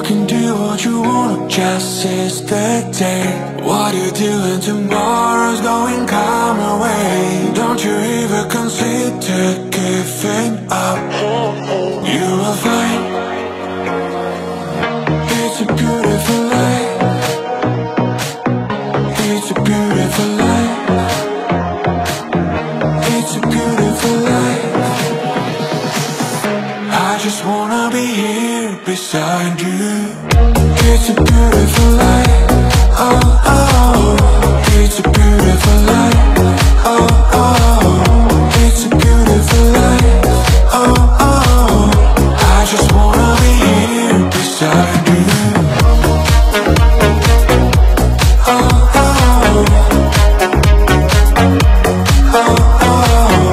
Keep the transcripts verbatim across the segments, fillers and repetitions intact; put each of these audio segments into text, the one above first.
can do what you want, just seize the day. What you doing tomorrow's going come away. Don't you ever consider giving up. You will find it's a beautiful life. It's a beautiful life. It's a beautiful life. I just wanna be here beside you. It's a beautiful life. Oh, oh. It's a beautiful life. Oh, oh. It's a beautiful life. Oh, oh. I just wanna be here beside you. Oh, oh. Oh, oh.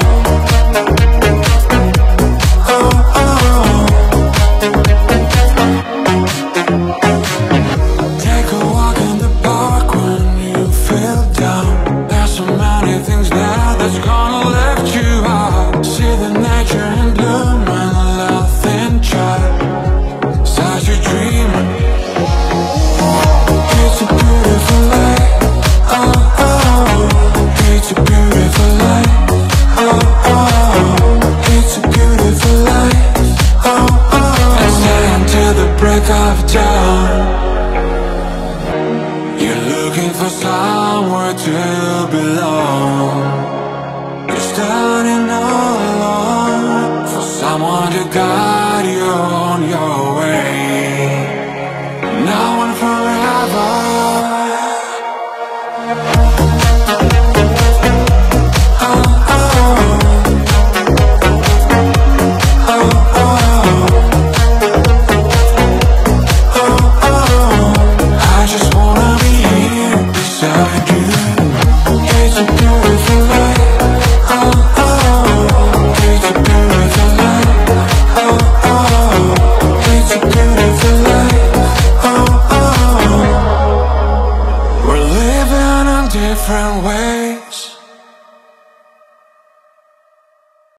Take a walk in the park when you feel down. There's so many things there that's gonna lift you up. See the nature in bloom and love in child. Such a dream. It's a beautiful life. Oh, oh. It's a beautiful life. Oh, oh. It's a beautiful life. Oh, oh. And stay until the break of dawn. You're looking for somewhere to belong. You're standing all alone, for someone to guide you on your way. Now and forever. Oh, oh. Oh, oh. Oh, oh. I just wanna be here beside you. It's a beautiful life. Oh, oh. It's a beautiful life. Oh, oh. It's a beautiful life. Oh, oh. We're living in different ways.